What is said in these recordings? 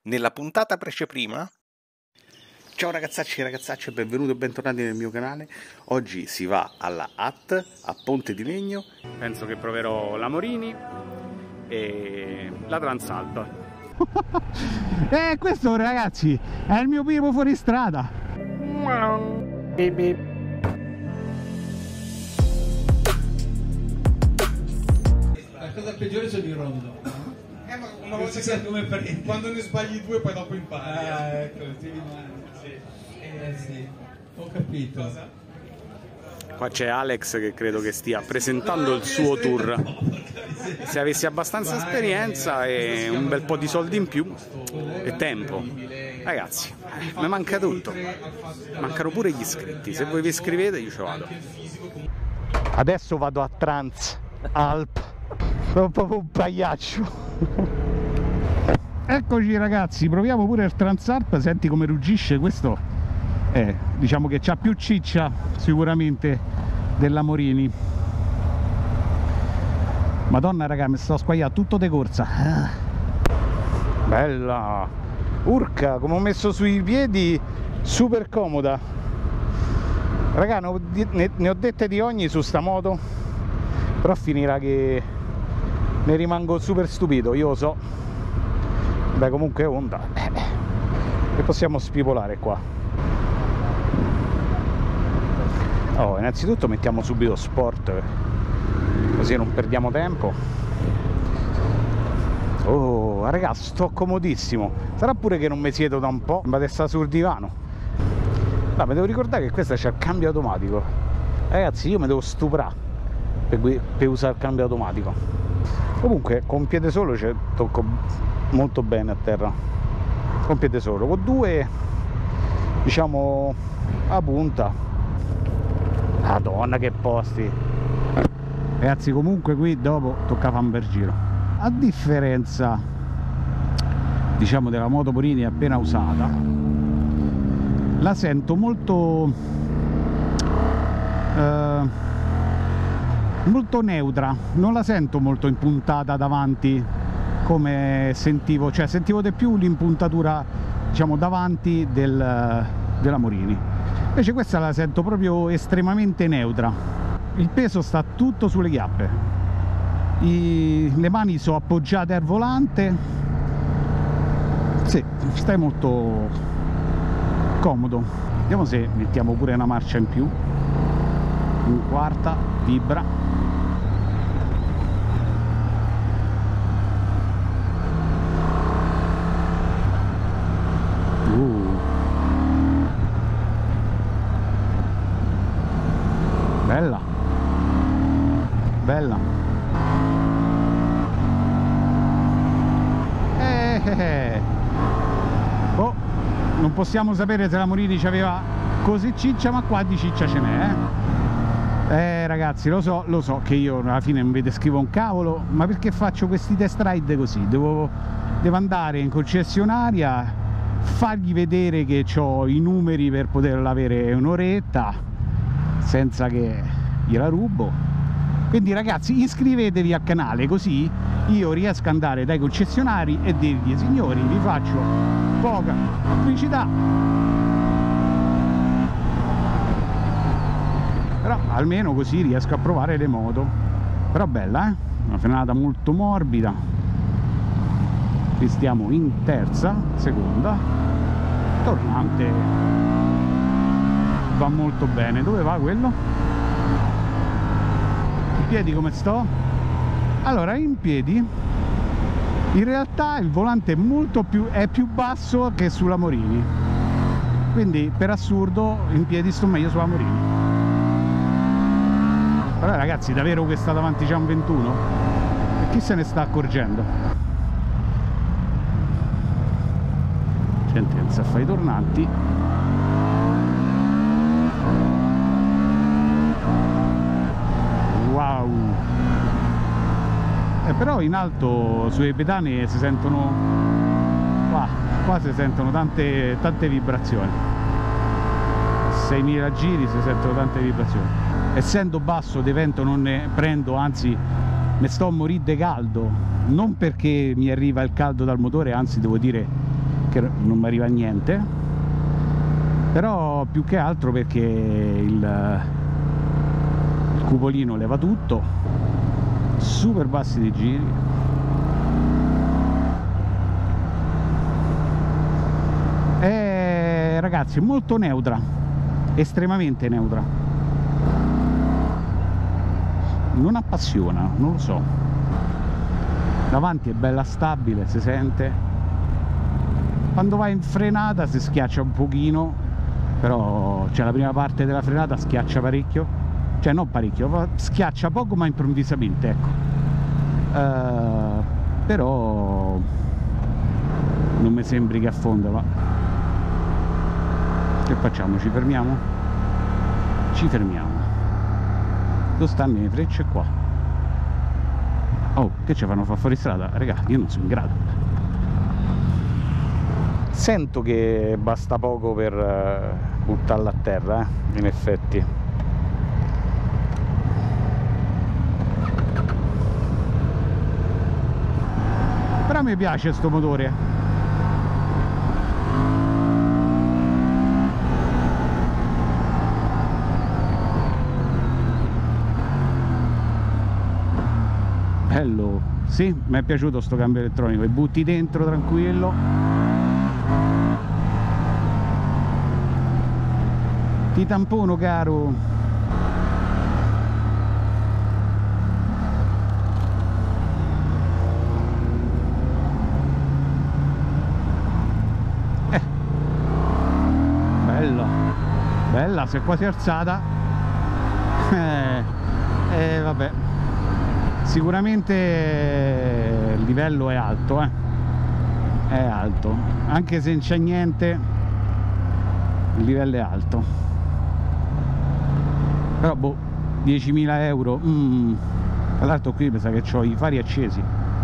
nella puntata prima. Ciao ragazzacci e ragazzacce, benvenuti e bentornati nel mio canale. Oggi si va alla AT a Ponte di Legno. Penso che proverò la Morini e la Transalp. Questo ragazzi è il mio primo fuoristrada. Beep beep. La cosa peggiore sono i rondo. Ma una volta si sa come prendere. Quando ne sbagli due poi dopo impari. Ecco, ti rimane. Sì, ho capito. Qua c'è Alex che credo che stia presentando il suo tour. Se avessi abbastanza esperienza e un bel po' di soldi in più e tempo, ragazzi, mi manca tutto. Mancano pure gli iscritti. Se voi vi iscrivete io ci vado. Adesso vado a Transalp. Sono proprio un pagliaccio. Eccoci ragazzi, proviamo pure il Transalp. Senti come ruggisce questo. Diciamo che c'ha più ciccia sicuramente della Morini. Madonna raga, mi sto squagliando tutto de corsa. Bella. Urca, come ho messo sui piedi, super comoda. Raga, ne ho dette di ogni su sta moto, però finirà che ne rimango super stupito, io lo so. Beh, comunque Honda, che possiamo spipolare qua. Oh, innanzitutto mettiamo subito sport, così non perdiamo tempo. Oh, ragazzi, sto comodissimo. Sarà pure che non mi siedo da un po', ma adesso sta sul divano. No, mi devo ricordare che questa c'è il cambio automatico. Ragazzi, io mi devo stuprare per usare il cambio automatico. Comunque, con piede solo tocco molto bene a terra. Con piede solo, con due, diciamo, a punta. Madonna che posti. Ragazzi, comunque qui dopo tocca fare un bel giro. A differenza, diciamo, della moto Morini appena usata, la sento molto molto neutra, non la sento molto impuntata davanti come sentivo, cioè sentivo di più l'impuntatura, diciamo, davanti della Morini. Invece questa la sento proprio estremamente neutra. Il peso sta tutto sulle chiappe, le mani sono appoggiate al volante. Sì, stai molto comodo. Vediamo se mettiamo pure una marcia in più. In quarta, vibra. Bella, bella. Oh, non possiamo sapere se la Morini c'aveva così ciccia, ma qua di ciccia ce n'è. Ragazzi, lo so che io alla fine non vi descrivo un cavolo, ma perché faccio questi test ride così? Devo andare in concessionaria, fargli vedere che ho i numeri per poterla avere un'oretta senza che gliela rubo. Quindi ragazzi, iscrivetevi al canale, così io riesco ad andare dai concessionari e dirgli: signori, vi faccio poca pubblicità, però almeno così riesco a provare le moto. Però bella, una frenata molto morbida. Qui stiamo in terza, seconda, tornante va molto bene. Dove va quello? I piedi come sto? Allora, in piedi in realtà il volante è più basso che sulla Morini, quindi per assurdo in piedi sto meglio sulla Morini. Però ragazzi, davvero questa davanti c'è un 21? E chi se ne sta accorgendo? Gente, senza fare i tornanti. Wow. Però in alto sulle pedane si sentono, qua si sentono tante vibrazioni. 6.000 giri si sentono tante vibrazioni. Essendo basso di vento non ne prendo, anzi ne sto a morire di caldo, non perché mi arriva il caldo dal motore, anzi devo dire perché non mi arriva niente, però più che altro perché il cupolino leva tutto, super bassi di giri, e ragazzi molto neutra, estremamente neutra, non appassiona, non lo so. Davanti è bella stabile, si sente, quando vai in frenata si schiaccia un pochino, però la prima parte della frenata schiaccia parecchio, cioè non parecchio, schiaccia poco ma improvvisamente, ecco. Però non mi sembri che affonda, va. Che facciamo? Ci fermiamo? Ci fermiamo. Dove stanno le frecce? Qua. Oh, che ci fanno fare fuori strada? Raga, io non sono in grado. Sento che basta poco per buttarla a terra, in effetti. Però mi piace sto motore. Bello, sì, mi è piaciuto sto cambio elettronico, e butti dentro tranquillo, ti tampono caro. Bella, bella, si è quasi alzata. Vabbè, sicuramente il livello è alto, è alto, anche se non c'è niente, il livello è alto. Però boh, 10.000 euro, tra l'altro qui mi sa che ho i fari accesi,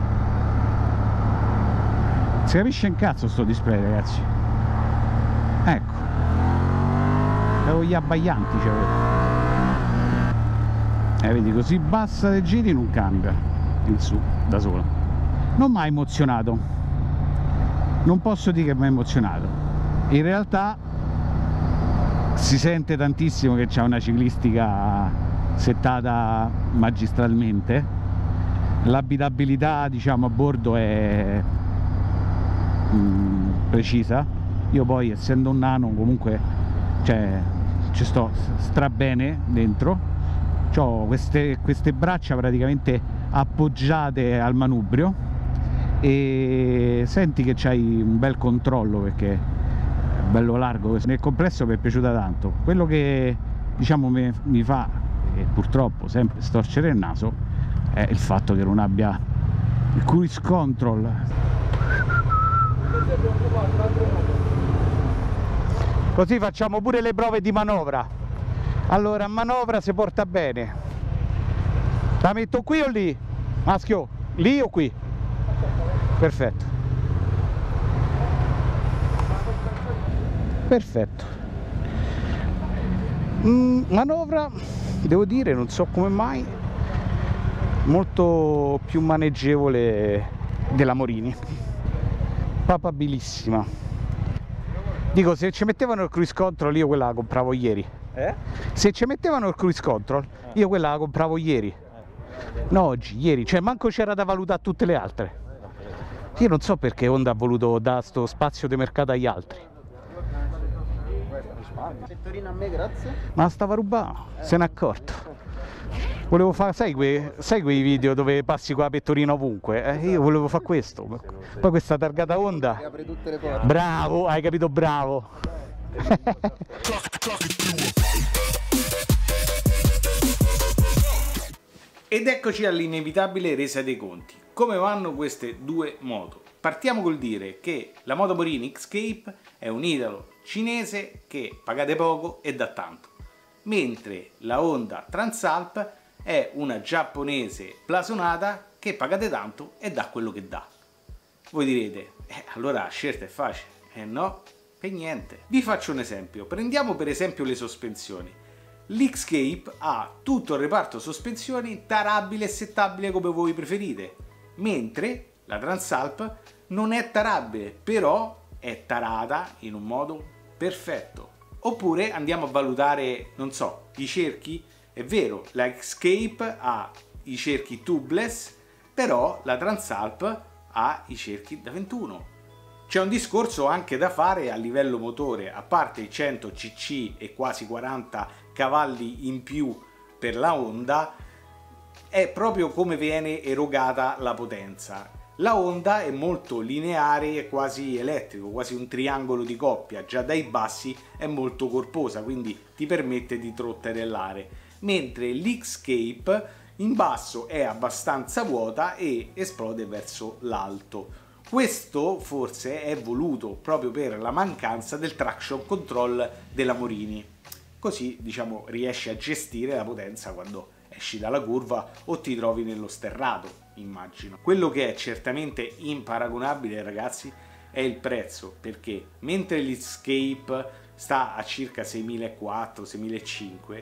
si capisce un cazzo sto display, ragazzi. Ecco, avevo gli abbaianti, vedi, così bassa dei giri non cambia in su da sola. Non mi ha emozionato, non posso dire che mi ha emozionato, in realtà si sente tantissimo che c'è una ciclistica settata magistralmente, l'abitabilità diciamo a bordo è precisa. Io poi, essendo un nano, comunque ci sto stra bene dentro, ho queste braccia praticamente appoggiate al manubrio e senti che c'hai un bel controllo perché è bello largo. Nel complesso mi è piaciuta tanto. Quello che diciamo mi fa, e purtroppo sempre storcere il naso, è il fatto che non abbia il cruise control. Così facciamo pure le prove di manovra. Allora, a manovra si porta bene. La metto qui o lì? Maschio, lì o qui? Perfetto. Perfetto. Manovra, devo dire, non so come mai, molto più maneggevole della Morini. Papabilissima. Dico, se ci mettevano il cruise control io quella la compravo ieri. Se ci mettevano il cruise control io quella la compravo ieri. No, oggi, ieri, cioè manco c'era da valutare tutte le altre. Io non so perché Honda ha voluto dare sto spazio di mercato agli altri. Pettorina a me, grazie. Ma la stava rubando, se n'è accorto. Volevo fare, sai quei video dove passi con la pettorina ovunque? Io volevo fare questo. Poi questa targata Honda. Apre tutte le porte. Bravo, hai capito, bravo. Ed eccoci all'inevitabile resa dei conti. Come vanno queste due moto? Partiamo col dire che la moto Morini X-Cape è un italo-cinese che pagate poco e dà tanto, mentre la Honda Transalp è una giapponese blasonata che pagate tanto e dà quello che dà. Voi direte, allora la scelta è facile. No, per niente. Vi faccio un esempio. Prendiamo per esempio le sospensioni. L'X-Cape ha tutto il reparto sospensioni tarabile e settabile come voi preferite, mentre la Transalp non è tarabile, però è tarata in un modo perfetto. Oppure andiamo a valutare, non so, i cerchi. È vero, la Escape ha i cerchi tubeless, però la Transalp ha i cerchi da 21. C'è un discorso anche da fare a livello motore, a parte i 100 cc e quasi 40 cavalli in più per la Honda, è proprio come viene erogata la potenza. La Honda è molto lineare e quasi elettrico, quasi un triangolo di coppia, già dai bassi è molto corposa, quindi ti permette di trotterellare, mentre l'Escape in basso è abbastanza vuota e esplode verso l'alto. Questo forse è voluto proprio per la mancanza del traction control della Morini, così diciamo riesci a gestire la potenza quando esci dalla curva o ti trovi nello sterrato, immagino. Quello che è certamente imparagonabile, ragazzi, è il prezzo, perché mentre l'Escape sta a circa 6.400-6.500,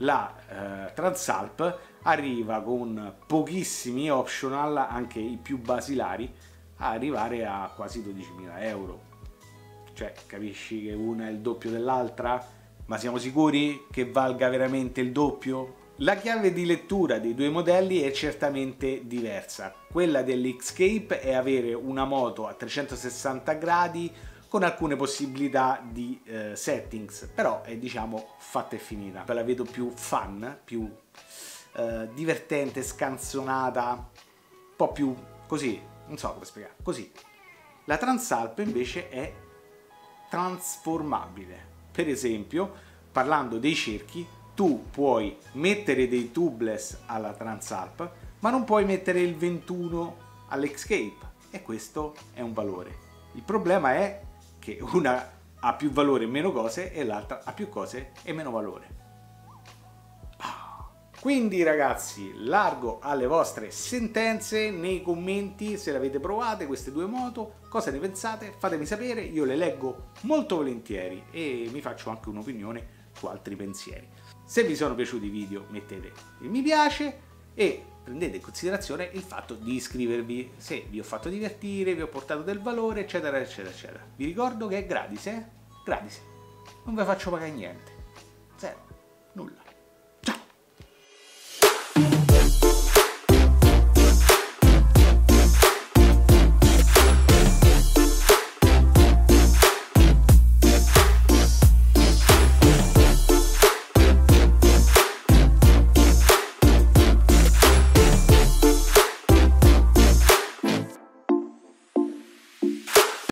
la Transalp arriva con pochissimi optional, anche i più basilari, a arrivare a quasi 12.000 euro. Cioè, capisci che una è il doppio dell'altra? Ma siamo sicuri che valga veramente il doppio? La chiave di lettura dei due modelli è certamente diversa. Quella dell'Escape è avere una moto a 360 gradi con alcune possibilità di settings, però è diciamo fatta e finita. La vedo più fun, più divertente, scanzonata, un po' più così, non so come spiegare, così. La Transalp invece è trasformabile. Per esempio, parlando dei cerchi, tu puoi mettere dei tubeless alla Transalp, ma non puoi mettere il 21 all'Escape, e questo è un valore. Il problema è che una ha più valore e meno cose e l'altra ha più cose e meno valore. Quindi ragazzi, largo alle vostre sentenze nei commenti se le avete provate queste due moto, cosa ne pensate, fatemi sapere, io le leggo molto volentieri e mi faccio anche un'opinione su altri pensieri. Se vi sono piaciuti i video mettete il mi piace e prendete in considerazione il fatto di iscrivervi se vi ho fatto divertire, vi ho portato del valore, eccetera eccetera eccetera. Vi ricordo che è gratis, gratis, non vi faccio pagare niente, zero, nulla.